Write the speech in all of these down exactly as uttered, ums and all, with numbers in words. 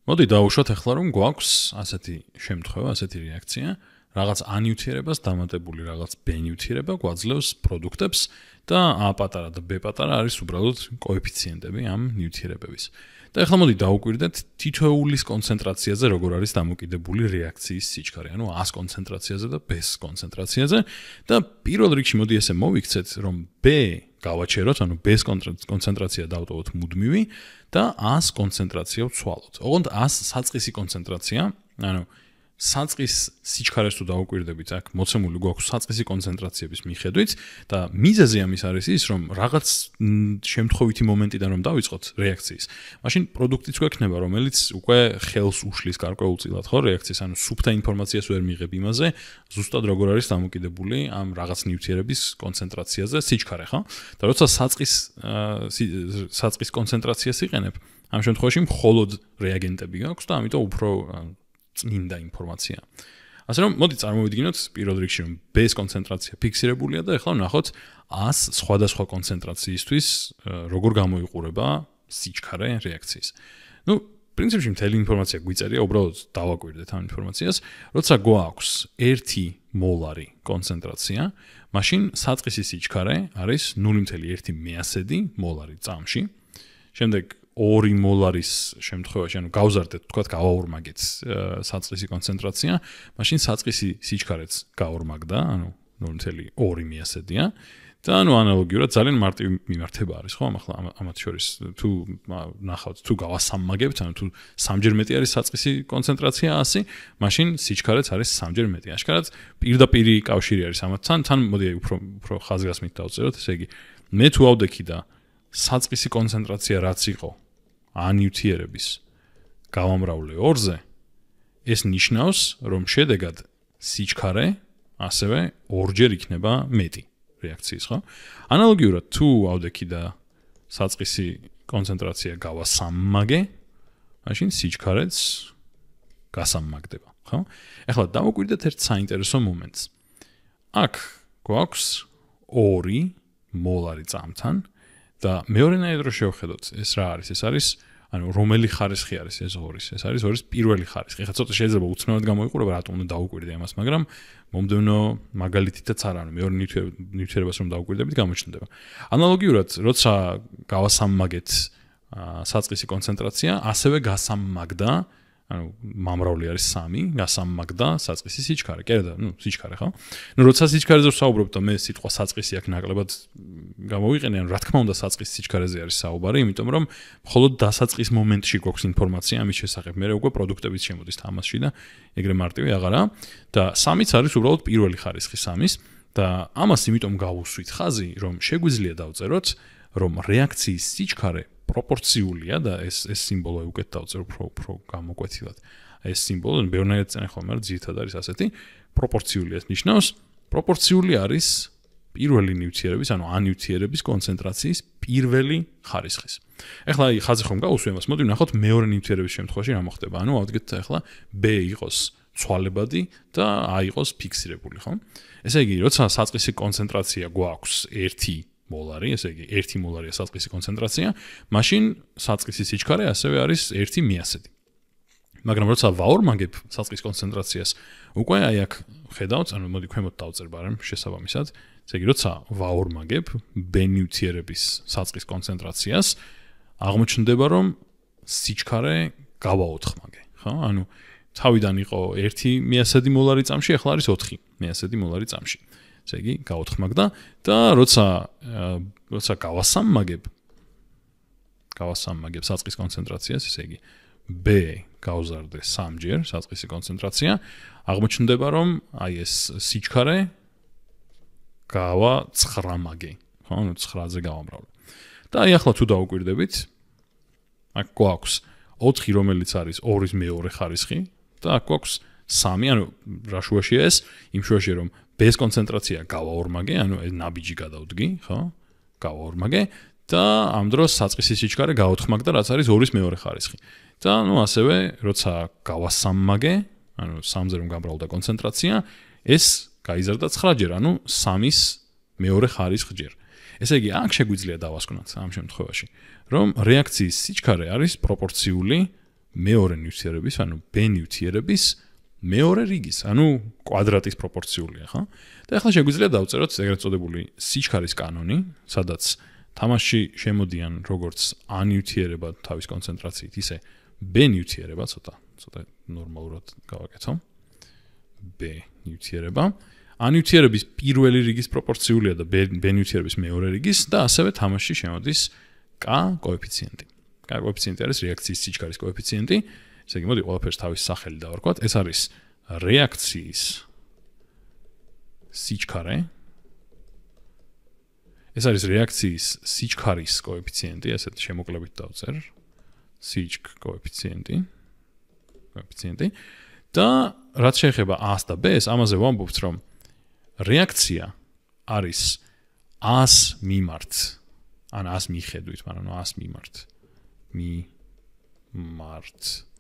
მოდი დავუშვათ ახლა რომ გვაქვს ასეთი შემთხვევა, ასეთი რეაქცია, რაღაც A ნივთიერებას დამატებული რაღაც B ნივთიერება გვაძლევს პროდუქტებს და A პატარა და B პატარა არის უბრალოდ კოეფიციენტები ამ ნივთიერებების. და ახლა მოდი დავუკვირდეთ თითოეულის კონცენტრაციაზე როგორ არის დამოკიდებული რეაქციის სიჩქარე, ანუ A-ს კონცენტრაციაზე და B-ს კონცენტრაციაზე და პირველ რიგში მოდი ესე მოვიქცეთ რომ B გავაჩეროთ, ანუ B-ს კონცენტრაცია დავტოვოთ მუდმივი და A-ს კონცენტრაცია ვცვალოთ. ოღონდ A-ს საწყისი კონცენტრაცია, ანუ საწყის სიჩქარეს თუ დავუკვირდებით, აქ მოცემული გვაქვს საწყისი კონცენტრაციების მიხედვით და მიზეზი ამის არის ის, რომ რაღაც შემთხვევითი მომენტიდან რომ დავიწყოთ რეაქციის, მაშინ პროდუქტიც გვექნება, რომელიც უკვე ხელს უშლის გარკვეულწილად ხო რეაქციის, ანუ სუფთა ინფორმაციას ვერ მიიღებ იმაზე, ზუსტად როგორ არის დამოკიდებული ამ რაღაც ნივთიერების კონცენტრაციაზე სიჩქარე, ხო? და როცა საწყის საწყის კონცენტრაციას იყენებ, ამ შემთხვევაში მხოლოდ რეაგენტები გაქვს და ამიტომ უფრო წმინდა ინფორმაცია. ასე რომ მოდი წარმოვიდგინოთ პირველ რიგში რომ B-ს კონცენტრაცია ფიქსირებულია და ახლა ვნახოთ A-ს სხვადასხვა კონცენტრაციისთვის როგორ გამოიყურება სიჩქარე რეაქციის. ნუ პრინციპში მთელი ინფორმაცია გვიწერია, უბრალოდ დავაკვირდეთ ამ ინფორმაციას. როცა გვაქვს ერთი მოლარი კონცენტრაცია, მაშინ საწყისი სიჩქარე არის ნული მოცემული ერთი მეასედი მოლარი წამში. შემდეგ ორი მოლარის შემთხვევაში, ანუ გავზარდეთ, თქვათ, გავაორმაგეთ საწყისი კონცენტრაცია, მაშინ საწყისი სიჩქარეც გაორმაგდა, ანუ ნული მოცემული ორი მეასედია და ანუ ანალოგიურად ძალიან მარტივი მიმართება არის, ხო? ახლა ამათ შორის თუ ნახავთ, თუ გავასამმაგებთ, ანუ თუ სამჯერ მეტი არის საწყისი კონცენტრაცია ასი, მაშინ სიჩქარეც არის სამჯერ მეტი. აშკარად პირდაპირი კავშირი არის ამათთან, თან მოდი უფრო უფრო ხაზგასმით დავწეროთ, ესე იგი, მე თუ ავდექი და საწყისი კონცენტრაცია რაც იყო A ნივთიერების გავამრავლე ორზე, ეს ნიშნავს, რომ შედეგად სიჩქარე ასევე ორჯერ იქნება მეტი რეაქციის, ხო? ანალოგიურად თუ ავდექი და საწყისი კონცენტრაცია გავასამმაგე, მაშინ სიჩქარეც გასამმაგდება, ხო? ახლა დავუკვირდეთ ერთ საინტერესო მომენტს. აქ გვაქვს ორი მოლარი წამთან და მეორენაირად რო შევხედოთ, ეს რა არის? ეს არის, ანუ რომელი ხარისხი არის ეს ორის? ეს არის ორის პირველი ხარისხი. ეხლა ცოტა შეიძლება უცნაურად გამოიყურება, რატომ უნდა დავუკვირდე ამას, მაგრამ მომდევნო მაგალითითაც არა, ანუ მეორე ნივთიერებას რომ დავუკვირდებით, გამოჩნდება. ანალოგიურად, როცა გავასამმაგეთ საწყისი კონცენტრაცია, ასევე გასამმაგდა, ანუ მამრავლე არის სამი, გასამმაგდა საწყისი სიჩქარე. კი არა, ნუ სიჩქარე, ხო? ნუ როცა სიჩქარეზე ვსაუბრობ და მე სიტყვა საწყისი აქ ნაკლებად გამოვიყენე, ანუ რა თქმა უნდა საწყის სიჩქარეზე არის საუბარი, იმიტომ რომ მხოლოდ დასაწყის მომენტში გვაქვს ინფორმაცია ამის შესახებ. მე უკვე პროდუქტებიც შემოდის თამასში და ეგრე მარტივი აღარა და სამიც არის უბრალოდ პირველი ხარისხი სამის და ამას იმიტომ გავუსვით ხაზი, რომ შეგვიძლია დავწეროთ, რომ რეაქციის სიჩქარე პროპორციულია და ეს ეს სიმბოლო უკეთ დავწერ უფრო უფრო გამოკვეთილად. ეს სიმბოლო ბევრნაირად წენ ხოლმე, მაგრამ ძირითადად არის ასეთი პროპორციული, ეს ნიშნავს პროპორციული არის პირველი ნივთიერების, ანუ A ნივთიერების კონცენტრაციის პირველი ხარისხის. ეხლა აი ხაზი ხომ გავუსვი ამას, მოდი ვნახოთ მეორე ნივთიერების შემთხვევაში რა მოხდება. ანუ ავდგეთ ეხლა B იყოს ცვალებადი და A იყოს ფიქსირებული, ხო? ესე იგი, როცა საწყისი კონცენტრაცია გვაქვს ერთი მოლარი, ესე იგი ერთი მოლარია საწყისი კონცენტრაცია, მაშინ საწყისი სიჩქარე ასევე არის ერთი მეასედი. მაგრამ როცა ვაორმაგებ საწყის კონცენტრაციას, უკვე აი აქ ხედავთ, ანუ მოდი ქვემოთ დავწერ ბარემ შესაბამისად, ესე იგი როცა ვაორმაგებ B ნივთიერების საწყის კონცენტრაციას, აღმოჩნდება, რომ სიჩქარე გავაოთხმაგე, ხო? ანუ თავიდან იყო ერთი მეასედი მოლარი წამში, ახლა არის ოთხი მეასედი მოლარი წამში. ესე იგი, გაოთხმაგდა და როცა როცა გავასამმაგებ გავასამმაგებ საწყის კონცენტრაციას, ესე იგი B გავზარდე სამჯერ საწყისი კონცენტრაცია, აღმოჩნდება, რომ აი ეს სიჩქარე გავაცხრამაგე, ხო, ანუ ცხრაზე გავამრავლე. და აი ახლა თუ დავუკვირდებით, აქ გვაქვს ოთხი, რომელიც არის ორის მეორე ხარისხი და აქ გვაქვს სამი, ანუ რა შუაშია ეს? იმ შუაშია რომ B-ს კონცენტრაცია გავაორმაგე, ანუ ეს ნაბიჯი გადავდგი, ხო? გავაორმაგე და ამ დროს საწყისი სიჩქარე გაოთხმაგდა, რაც არის ორის მეორე ხარისხი. და ნუ ასევე როცა გავასამმაგე, ანუ სამზე რომ გამრავლდა კონცენტრაცია, ეს გაიზარდა ცხრაჯერ, ანუ სამის მეორე ხარისხჯერ. ესე იგი, აქ შეგვიძლია დავასკვნოთ ამ შემთხვევაში, რომ რეაქციის სიჩქარე არის პროპორციული მეორე ნივთიერების, ანუ B ნივთიერების მეორე რიგის, ანუ კვადრატის პროპორციულია, ხო? და ახლა შეგვიძლია დავწეროთ ეგრეთ წოდებული სიჩქარის კანონი, სადაც თამაში შემოდიან როგორც A ნივთიერება თავის კონცენტრაციით, ისე B ნივთიერება, ცოტა, ცოტა ნორმალურად გავაკეთო. B ნივთიერება. A ნივთიერების პირველი რიგის პროპორციულია და B ნივთიერების მეორე რიგის და ასევე თამაში შემოდის K კოეფიციენტი. K კოეფიციენტი არის რეაქციის სიჩქარის კოეფიციენტი. ესე იგი, მოდი ყველაფერს თავის სახელი დავარქვათ. ეს არის რეაქციის სიჩქარე. ეს არის რეაქციის სიჩქარის კოეფიციენტი, ასეთ შემოკლებით დავწერ. სიჩქ კოეფიციენტი. კოეფიციენტი. და რაც შეეხება A-ს და B-ს, ამაზე ვამბობთ, რომ რეაქცია არის A-ს მიმართ, ან A-ს მიხედვით, მაგრამ A-ს მიმართ. მიმართ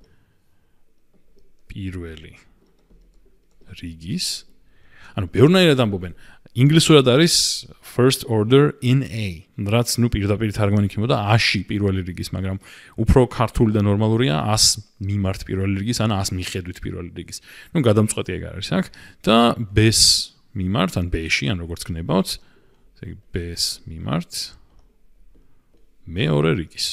პირველი რიგის, ანუ ბევრნაირად ამბობენ, ინგლისურად არის first order in A, რაც ნუ პირდაპირ თარგმანი იქნებოდა A-ში პირველი რიგის, მაგრამ უფრო ქართული და ნორმალურია A-ს მიმართ პირველი რიგის, ან A-ს მიხედვით პირველი რიგის. ნუ გადამწყვეტი ეგ არის აქ და B-ს მიმართ, ან B-ში, ან როგორც გნებავთ, ესე იგი B-ს მიმართ მეორე რიგის.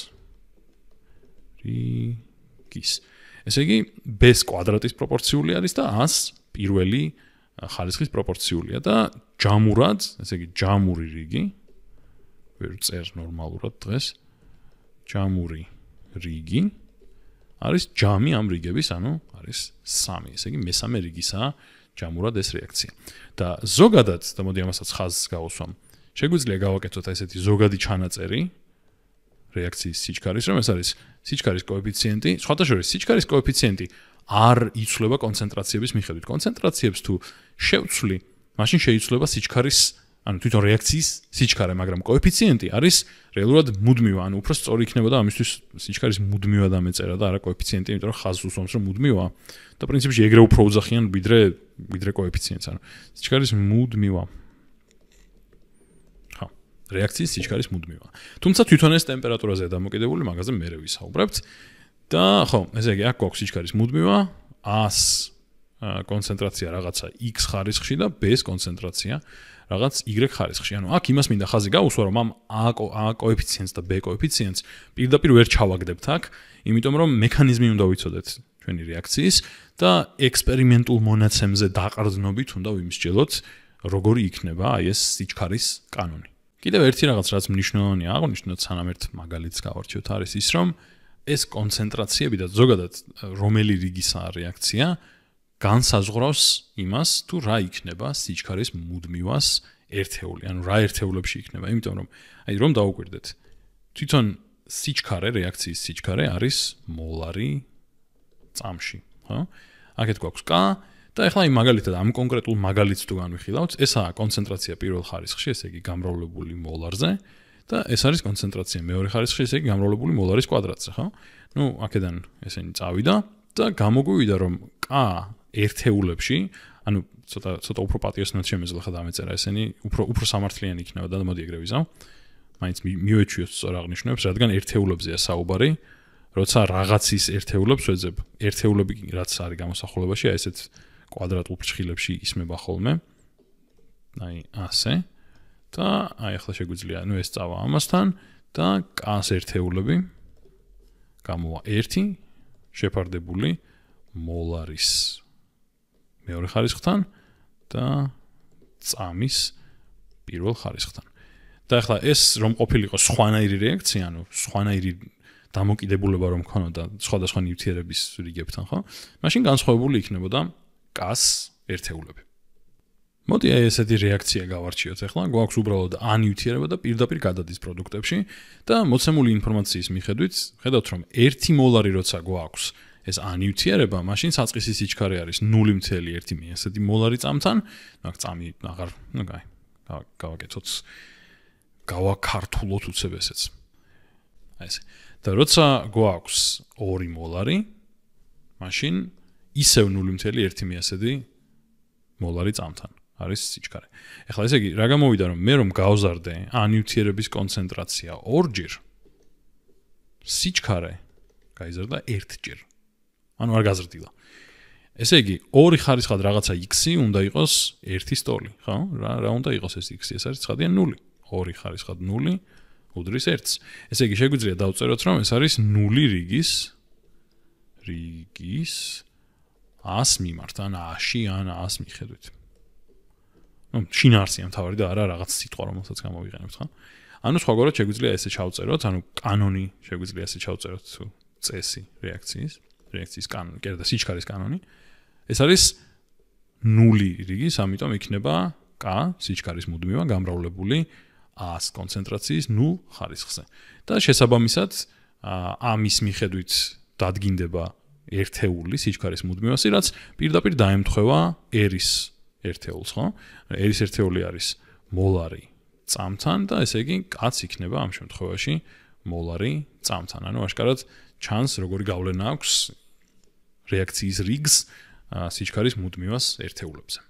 რიგის. ესე იგი B-ს კვადრატის პროპორციული არის და A-ს პირველი ხარისხის პროპორციულია და ჯამურად, ესე იგი ჯამური რიგი, ვერ წერ ნორმალურად დღეს, ჯამური რიგი არის ჯამი ამ რიგების, ანუ არის სამი. ესე იგი მესამე რიგისაა ჯამურად ეს რეაქცია. და ზოგადად, და მოდი ამასაც ხაზს გავუსვამ, შეგვიძლია გავაკეთოთ ესეთი ზოგადი ჩანაწერი რეაქციის სიჩქარის, რომ ეს არის სიჩქარის კოეფიციენტი, სხვათა შორის სიჩქარის კოეფიციენტი არ იცვლება კონცენტრაციების მიხედვით. კონცენტრაციებს თუ შევცვლი, მაშინ შეიცვლება სიჩქარის, ანუ თვითონ რეაქციის სიჩქარე, მაგრამ კოეფიციენტი არის რეალურად მუდმივა, ანუ უფრო სწორი იქნებოდა ამისთვის სიჩქარის მუდმივა დამეწერა და არა კოეფიციენტი, იმიტომ რომ ხაზს უსვამს რომ მუდმივაა და პრინციპში ეგრე უფრო უძახიან ვიდრე ვიდრე კოეფიციენტს, ანუ სიჩქარის მუდმივა. ხა, რეაქციის სიჩქარის მუდმივა. თუმცა თვითონ ეს ტემპერატურაზე დამოკიდებული, მაგაზე მერე ვისაუბრებთ. და ხო, ესე იგი, აქ გვაქვს სიჩქარის მუდმივა, A-ს კონცენტრაცია რაღაცა X ხარისხში და B-ს კონცენტრაცია რაღაც Y ხარისხში. ანუ აქ იმას მინდა ხაზი გაუსვა, რომ ამ A კოეფიციენტს და B კოეფიციენტს პირდაპირ ვერ ჩავაგდებთ აქ, იმიტომ რომ მექანიზმი უნდა ვიცოდეთ ჩვენი რეაქციის და ექსპერიმენტულ მონაცემზე დაყრდნობით უნდა ვიმსჯელოთ, როგორი იქნება აი ეს სიჩქარის კანონი. კიდევ ერთი რაღაც, რაც მნიშვნელოვანია აღვნიშნოთ, სანამ ერთ მაგალითს გავარჩიოთ, არის ის, რომ ეს კონცენტრაციები და ზოგადად რომელი რიგისაა რეაქცია განსაზღვრავს იმას, თუ რა იქნება სიჩქარის მუდმივას ერთეული, ანუ რა ერთეულებში იქნება, იმიტომ რომ აი რომ დაუკვირდეთ, თვითონ სიჩქარე, რეაქციის სიჩქარე არის მოლარი წამში, ხო? აქეთ გვაქვს K და ახლა იმ მაგალითად ამ კონკრეტულ მაგალითს თუ განვიხილავთ, ესაა კონცენტრაცია პირველ ხარისხში, ესე იგი გამრავლებული მოლარზე და ეს არის კონცენტრაცია მეორე ხარისხში, ესე იგი გამრავლებული მოლარის კვადრატზე, ხო? ნუ აქედან ესენი წავიდა და გამოგვივიდა რომ K ერთეულებში, ანუ ცოტა ცოტა უფრო პატიოსნად შემეძლო ხა დამეწერა ესენი, უფრო უფრო სამართლიანი იქნება და მოდი ეგრე ვიზავ. მაინც მივეჩვიოთ სწორ აღნიშვნებს, რადგან ერთეულებზეა საუბარი, როცა რაღაცის ერთეულებს ვეძებ. ერთეულები რაც არის გამოსახულებაში, აი ესეთ კვადრატულ ფრჩხილებში ისმება ხოლმე. აი ასე. და აი ახლა შეგვიძლია, ნუ ეს წავა ამასთან და K-ს ერთეულები გამოვა ერთი შეფარდებული მოლარის მეორე ხარისხთან და წამის პირველ ხარისხთან. და ახლა ეს რომ ყოფილიყო სხვანაირი რეაქცია, ანუ სხვანაირი დამოკიდებულება რომ ქონოდა სხვადასხვა ნივთიერების რიგებთან, ხო? მაშინ განსხვავებული იქნებოდა K-ს ერთეულები. მოდი აი ესეთი რეაქცია გავარჩიოთ ახლა, გვაქვს უბრალოდ A ნივთიერება და პირდაპირ გადადის პროდუქტებში და მოცემული ინფორმაციის მიხედვით, ხედავთ რომ ერთი მოლარი როცა გვაქვს ეს A ნივთიერება, მაშინ საწყისი სიჩქარე არის ნული მცელი ერთი მიესეთი მოლარი წამთან, მაგ წამი აღარ, ნუ გაი, გავაკეთოთ, გავაქართულოთ უცებ ესეც. აი ესე. და როცა გვაქვს ორი მოლარი, მაშინ ისევ ნული მცელი ერთი მიესეთი მოლარი წამთან არის სიჩქარე. ეხლა ესე იგი, რა გამოვიდა რომ მე რომ გავზარდე A ნივთიერების კონცენტრაცია ორჯერ, სიჩქარე გაიზარდა ერთჯერ. ანუ არ გაზრდილა. ესე იგი, ორი ხარისხად რაღაცა x-ი უნდა იყოს ერთი სტოლი, ხო? რა რა უნდა იყოს ეს x-ი? ეს არის ცხადია ნული. ორი ხარისხად ნული უდრის ერთს. ესე იგი, შეგვიძლია დავწეროთ, რომ ეს არის ნული რიგის რიგის ას მიმართ, ან აში, ან ას მიხედვით. ну, შინაარსია მთავარი და არა რაღაც სიტყვა, რომელსაც გამოვიყენებთ, ხო? ანუ სხვაგვარად შეგვიძლია ესე ჩავწეროთ, ანუ კანონი შეგვიძლია ესე ჩავწეროთ თუ წესი რეაქციის, რეაქციის კანონი, კი არა და სიჩქარის კანონი. ეს არის ნული რიგის, ამიტომ იქნება K სიჩქარის მუდმივა გამრავლებული ას კონცენტრაციის ნულ ხარისხზე. და შესაბამისად, ამის მიხედვით დადგინდება ერთეული სიჩქარის მუდმივასი, რაც პირდაპირ დაემთხვევა ერის ერთეულს, ხო? ერის ერთეული არის მოლარი წამთან და ესე იგი კაც იქნება ამ შემთხვევაში მოლარი წამთან. ანუ აშკარად ჩანს როგორი გავლენა აქვს რეაქციის რიგს სიჩქარის მუდმივას ერთეულებზე.